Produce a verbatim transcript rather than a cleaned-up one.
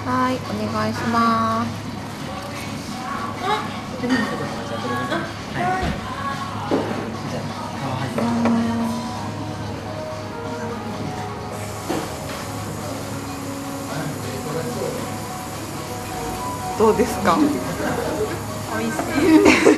はい、お願いします。どうですか？ 美味しい。